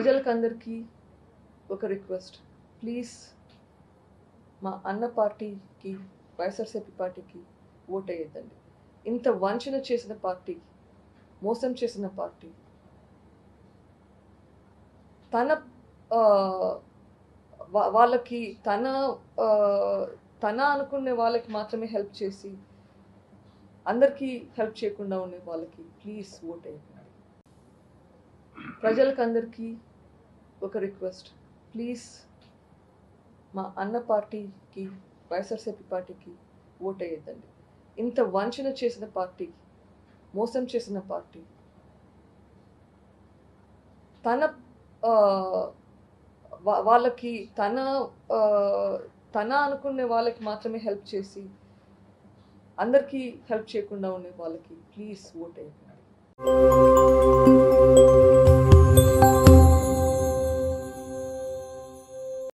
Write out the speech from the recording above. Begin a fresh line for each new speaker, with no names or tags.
ప్రజలకందరికీ ఒక request, please మా అన్న పార్టీకి వైఎస్ఆర్సీపీ పార్టీకి ఓటేయద్దండి. ఇంత వంచన చేసిన పార్టీ, మోసం చేసిన పార్టీ, తన వాళ్ళకి తన అనుకునే వాళ్ళకి మాత్రమే హెల్ప్ చేసి అందరికీ హెల్ప్ చేయకుండా ఉండే వాళ్ళకి ప్లీజ్ ఓటేయండి. ప్రజలకందరికీ ఒక రిక్వెస్ట్, ప్లీజ్ మా అన్న పార్టీకి వైఎస్ఆర్సీపీ పార్టీకి ఓటేయద్దండి. ఇంత వంచన చేసిన పార్టీ, మోసం చేసిన పార్టీ, తన వాళ్ళకి తన అనుకునే వాళ్ళకి మాత్రమే హెల్ప్ చేసి అందరికీ హెల్ప్ చేయకుండా ఉండే వాళ్ళకి ప్లీజ్ ఓటేయండి.